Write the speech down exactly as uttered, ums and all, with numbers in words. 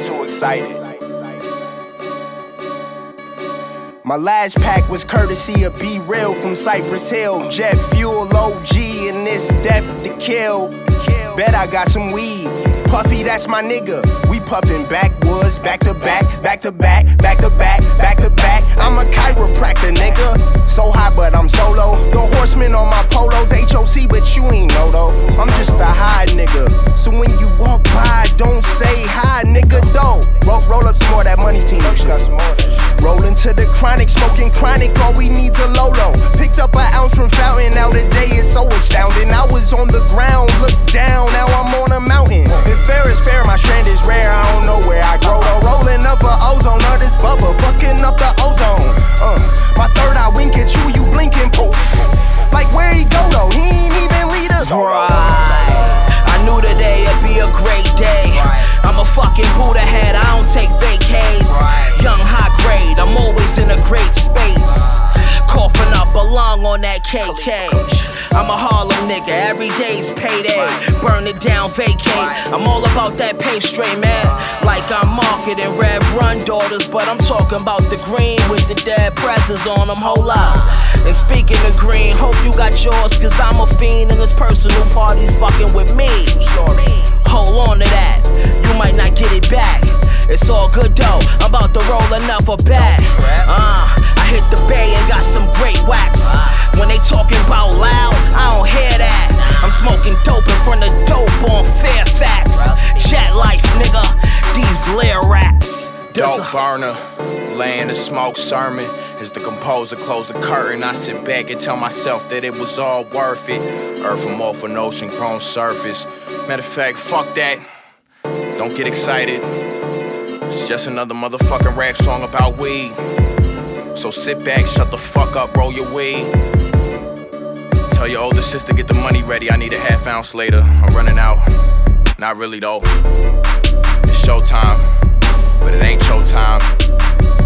too excited. My last pack was courtesy of Be Real from Cypress Hill. Jet fuel, O G, and this death to kill. Bet I got some weed. Puffy, that's my nigga. We puffin' backwoods, back to back, back to back, back to back, back to back. I'm a chiropractor, nigga. So high, but I'm solo. The horsemen on my polos, H O C, but you ain't know though. I'm just a high nigga. So when you walk by, don't say hi, nigga, though. Roll, roll up some more of that money team. Rollin' to the chronic, smoking chronic, all we need's a Lolo. Picked up an ounce from Fountain, now the day is so astounding. I was on the ground, looked down, now I'm on a mountain. If fair is fair, my strand is rare, I don't know where I grow though. Rolling up a ozone, all this bubba, fucking up the ozone. Uh, my third eye wink at you, you blinking, poof. Like where he go though, he ain't even lead us. Right, I knew today would be a great day. I'm a fucking Buddha head, I don't take vacays. Young, high grade, I'm always in a great space. Coughing up a lung on that K K. I'm a Harlem nigga, every day's payday. Burn it down, vacate. I'm all about that pay straight, man. Like I'm marketing Rev Run daughters, but I'm talking about the green with the dead presses on them, hold up. And speaking of green, hope you got yours, cause I'm a fiend and this personal party's fucking with me. Hold on to that, you might not get it back. It's all good though, I'm about to roll another bag. Uh, I hit the bay and got some great wax. When they talking about loud, I don't hear that. I'm smoking dope in front of dope on Fairfax. Chat life, nigga, these lyrics. Dope burner, laying the smoke sermon. As the composer closed the curtain, I sit back and tell myself that it was all worth it. Earth from off an ocean grown surface. Matter of fact, fuck that. Don't get excited. It's just another motherfucking rap song about weed. So sit back, shut the fuck up, roll your weed. Tell your older sister get the money ready, I need a half ounce later. I'm running out. Not really though. It's showtime, but it ain't showtime.